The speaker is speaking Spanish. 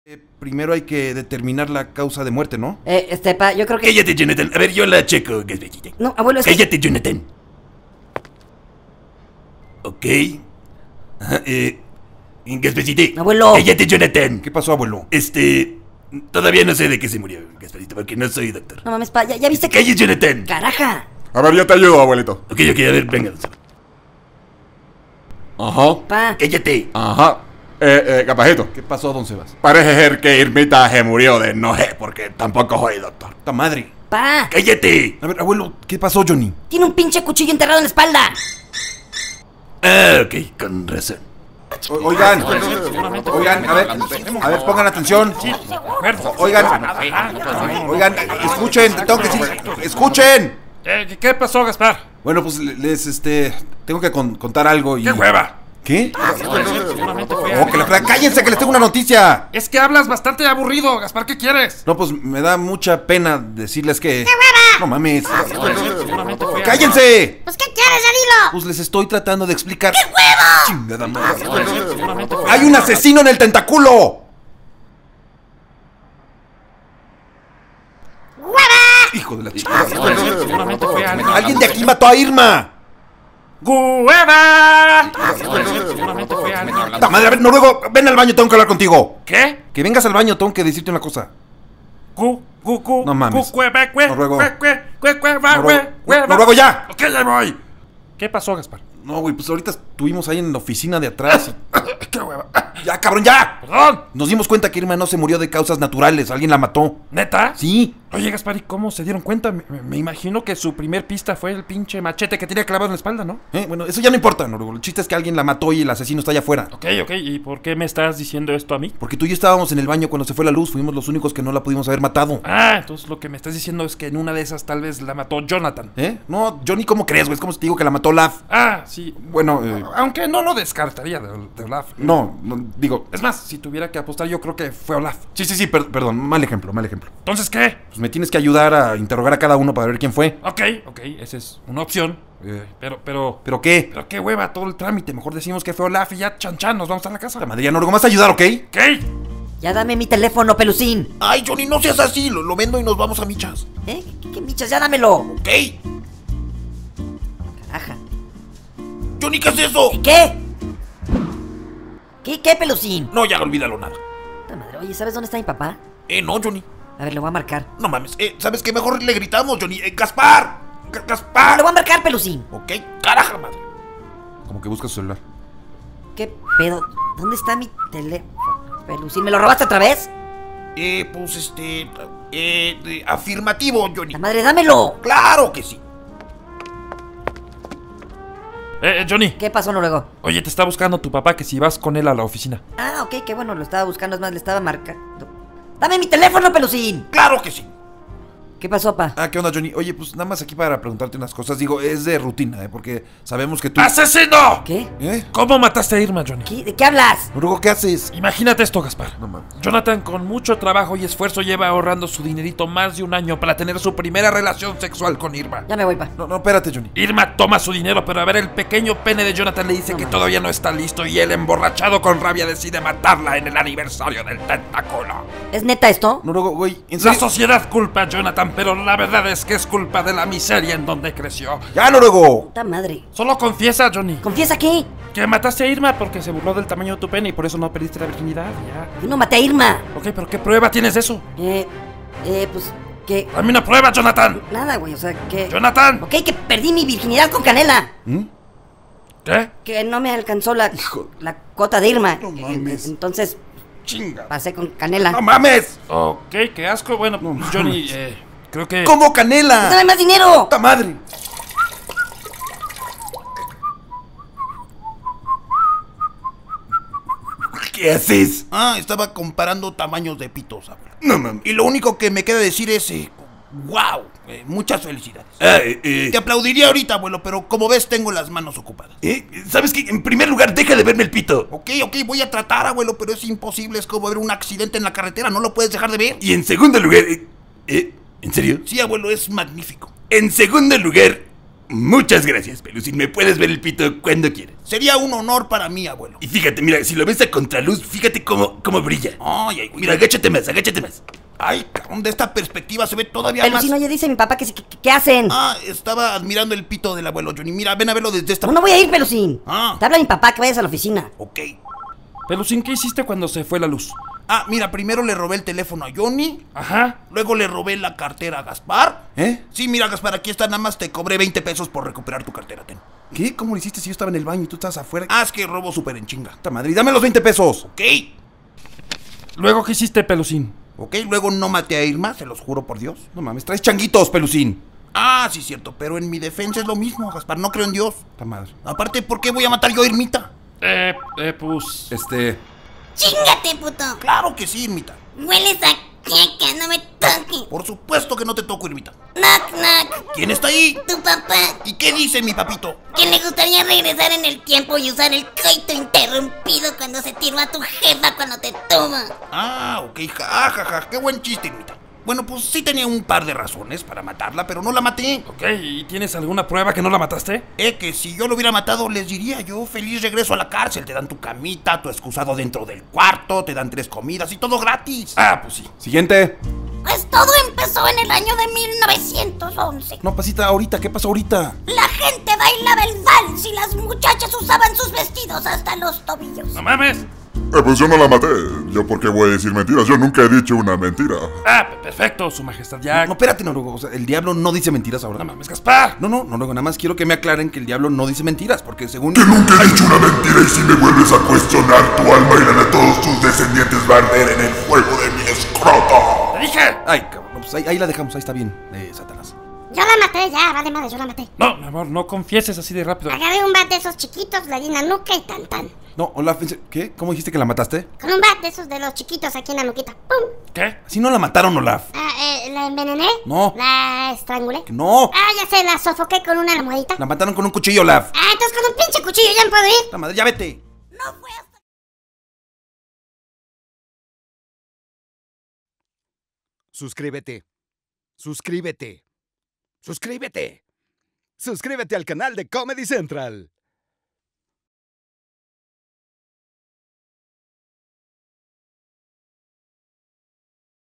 Primero hay que determinar la causa de muerte, ¿no? Pa, yo creo que... Cállate, Jonathan. A ver, yo la checo. No, abuelo, es que... Cállate, Jonathan. Ok. Ajá, Gasparcito. Abuelo. Cállate, Jonathan. ¿Qué pasó, abuelo? Todavía no sé de qué se murió, Gasparito, porque no soy doctor. No mames, pa, ya viste que... Cállate, Jonathan. ¡Caraja! A ver, yo te ayudo, abuelito. Ok, a ver, venga. Ajá. Pa, Cállate. Ajá. Capajito. ¿Qué pasó, don Sebas? Parece ser que Irmita se murió de no sé, porque tampoco soy doctor. ¡Ta madre! pa, Cállate. A ver, abuelo, ¿qué pasó, Johnny? tiene un pinche cuchillo enterrado en la espalda. Ah, ok, con razón. Oigan, a ver, pongan atención. Oigan, escuchen, tengo que decir, escuchen. ¿Qué pasó, Gaspar? Bueno, pues tengo que contar algo y... ¡Qué hueva! ¿Qué? Seguramente fue Oh, que la fregada, cállense, que les tengo una noticia. Es que hablas bastante aburrido, Gaspar, ¿qué quieres? No, pues me da mucha pena decirles que... No mames. Seguramente fue ¡Cállense! Pues, ¿qué quieres, Adilo? Pues les estoy tratando de explicar. ¡Qué huevo! Chingada madre. Seguramente fue ¡Hay un asesino en el tentáculo! ¡Hueva! Hijo de la chingada. Seguramente fue Alguien de aquí mató a Irma. ¡Hueva! Seguramente fue ¡Ta madre! A ver, Noruego, ven al baño, tengo que hablar contigo. ¿Qué? Que vengas al baño, tengo que decirte una cosa. No mames. Noruego. Noruego, ya. Ok, ya voy. ¿Qué pasó, Gaspar? No, güey, pues ahorita estuvimos ahí en la oficina de atrás. ¡Qué hueva! ¡Ya, cabrón, ya! ¡Perdón! Nos dimos cuenta que Irma no se murió de causas naturales. Alguien la mató. ¿Neta? Sí. Oye, Gaspar, ¿y cómo se dieron cuenta? Me imagino que su primer pista fue el pinche machete que tenía clavado en la espalda, ¿no? Bueno, eso ya no importa, Noruego. El chiste es que alguien la mató y el asesino está allá afuera. Ok, ¿y por qué me estás diciendo esto a mí? Porque tú y yo estábamos en el baño cuando se fue la luz. Fuimos los únicos que no la pudimos haber matado. Ah, entonces lo que me estás diciendo es que en una de esas tal vez la mató Jonathan. No, Johnny, ¿cómo crees, güey? Es como si te digo que la mató Olaf. Ah, sí. Bueno, Aunque no lo descartaría de Olaf. no, digo... Es más, si tuviera que apostar, yo creo que fue Olaf. Sí, perdón, mal ejemplo. ¿Entonces qué? Pues me tienes que ayudar a interrogar a cada uno para ver quién fue. Ok, esa es una opción. Pero ¿Pero qué? Pero qué hueva todo el trámite. Mejor decimos que fue Olaf y ya, chan, nos vamos a la casa. La madre, ya, Noruego, ¿me vas a ayudar, ok? ¿Qué? Ya dame mi teléfono, pelucín. Ay, Johnny, no seas así. Lo vendo y nos vamos a michas. ¿Qué michas? Ya dámelo. Ok. Caraja. Johnny, ¿qué es eso? ¿Qué? ¿Qué, pelucín? No, ya olvídalo nada. Puta madre, oye, ¿sabes dónde está mi papá? No, Johnny. A ver, le voy a marcar. No mames. ¿Sabes qué? Mejor le gritamos, Johnny. ¡Gaspar! ¡Gaspar! Le voy a marcar, pelucín. Ok, caraja, madre. Como que busca su celular. ¿Qué pedo? ¿Dónde está mi teléfono? Pelucín, ¿me lo robaste otra vez? Pues afirmativo, Johnny. La madre, dámelo. Claro que sí. Johnny. ¿Qué pasó, Noruego? Oye, te está buscando tu papá, que si vas con él a la oficina. Ah, ok, qué bueno, lo estaba buscando, es más, le estaba marcando. ¡Dame mi teléfono, pelucín! Claro que sí. ¿Qué pasó, pa? ¿Qué onda, Johnny? Oye, pues nada más aquí para preguntarte unas cosas. Digo, es de rutina, porque sabemos que tú... ¡Asesino! ¿Qué? ¿Cómo mataste a Irma, Johnny? ¿De qué hablas? Noruego, ¿qué haces? Imagínate esto, Gaspar. No mames. Jonathan, con mucho trabajo y esfuerzo, lleva ahorrando su dinerito más de un año para tener su primera relación sexual con Irma. Ya me voy, pa. No, espérate, Johnny. Irma toma su dinero, pero a ver, el pequeño pene de Jonathan le dice que todavía no está listo y él, emborrachado con rabia, decide matarla en el aniversario del tentáculo. ¿Es neta esto? Noruego, güey, ¿en La serio? sociedad culpa a Jonathan, pero la verdad es que es culpa de la miseria en donde creció. ¡Ya, Noruego! Puta madre. Solo confiesa, Johnny, ¿Confiesa qué? que mataste a Irma porque se burló del tamaño de tu pene y por eso no perdiste la virginidad. Ya. Yo no maté a Irma. Ok, pero ¿qué prueba tienes de eso? Pues, que... Dame una prueba, Jonathan. Nada, güey, o sea, que... Jonathan. Ok, que perdí mi virginidad con Canela. ¿Qué? Que no me alcanzó la cuota de Irma. No mames. Entonces, ¡Chinga! pasé con Canela. ¡No mames! Ok, qué asco. Bueno, pues, Johnny, creo que... ¿Cómo Canela? ¡Dame más dinero! ¡Puta madre! ¿Qué haces? Estaba comparando tamaños de pitos, abuelo. No mames. Y lo único que me queda decir es... ¡Wow! Muchas felicidades. Te aplaudiría ahorita, abuelo, pero como ves tengo las manos ocupadas. ¿Sabes qué? En primer lugar, deja de verme el pito. Ok, voy a tratar, abuelo, pero es imposible. Es como ver un accidente en la carretera, no lo puedes dejar de ver. Y en segundo lugar... ¿En serio? Sí, abuelo, es magnífico. En segundo lugar, Muchas gracias, Pelusín. Me puedes ver el pito cuando quieras. Sería un honor para mí, abuelo. Y fíjate, mira, si lo ves a contraluz, fíjate cómo brilla. Ay, ay, Mira, agáchate más, agáchate más. Ay, cabrón, de esta perspectiva se ve todavía Pelusín, más. oye, dice mi papá que, ¿qué hacen? Ah, estaba admirando el pito del abuelo Johnny. Mira, ven a verlo desde esta... No, no voy a ir, Pelusín. Ah. Te habla mi papá que vayas a la oficina. Ok. Pelusín, ¿qué hiciste cuando se fue la luz? Ah, mira, primero le robé el teléfono a Johnny. Ajá. Luego le robé la cartera a Gaspar. ¿Eh? Sí, mira, Gaspar, aquí está, nada más te cobré 20 pesos por recuperar tu cartera, ten. ¿Qué? ¿Cómo lo hiciste si yo estaba en el baño y tú estabas afuera? Ah, es que robo súper en chinga. Puta madre, y dame los 20 pesos. Ok. ¿Luego qué hiciste, Pelusín? Ok, luego no maté a Irma, se los juro por Dios. No mames, traes changuitos, Pelusín. Ah, sí, cierto, pero en mi defensa es lo mismo, Gaspar, no creo en Dios. Puta madre. Aparte, ¿por qué voy a matar yo a Irmita? Pues... ¡Chíngate, puto! Claro que sí, Irmita. Hueles a caca, no me toques. Por supuesto que no te toco, Irmita. Knock, knock. ¿Quién está ahí? Tu papá. ¿Y qué dice mi papito? Que le gustaría regresar en el tiempo y usar el coito interrumpido cuando se tiró a tu jefa cuando te toma. Ah, ok, jajaja, qué buen chiste, Irmita. Bueno, pues sí tenía un par de razones para matarla, pero no la maté. Ok, ¿y tienes alguna prueba que no la mataste? Que si yo lo hubiera matado, les diría yo, feliz regreso a la cárcel. Te dan tu camita, tu excusado dentro del cuarto, te dan 3 comidas y todo gratis. Ah, pues sí. Siguiente. Pues todo empezó en el año de 1911. No, pasita, ahorita, ¿qué pasó ahorita? La gente bailaba el vals y las muchachas usaban sus vestidos hasta los tobillos. ¡No mames! Pues yo no la maté. ¿Yo por qué voy a decir mentiras? Yo nunca he dicho una mentira. Ah, perfecto, su majestad, ya... No, espérate, Noruego. O sea, el diablo no dice mentiras ahora. No mames, Gaspar. No, Noruego, nada más quiero que me aclaren que el diablo no dice mentiras, porque según... Que nunca he dicho una mentira y si me vuelves a cuestionar, tu alma y la de todos tus descendientes va a arder en el fuego de mi escroto. ¡Te dije! Ay, cabrón, pues ahí la dejamos, ahí está bien, Satanás. Yo la maté, ya, vale madre, yo la maté. No, mi amor, no confieses así de rápido. Agarré un bat de esos chiquitos, le di en la nuca y tan tan. No, Olaf, ¿qué? ¿Cómo dijiste que la mataste? Con un bat de esos de los chiquitos aquí en la nuquita. ¡Pum! ¿Qué? Si no la mataron, Olaf. ¿La envenené? No. ¿La estrangulé? Que no. Ya sé, la sofoqué con una almohadita. La mataron con un cuchillo, Olaf. Entonces con un pinche cuchillo ya me puedo ir. La madre, ya vete. No fue hasta... Suscríbete. Suscríbete. Suscríbete. Suscríbete al canal de Comedy Central.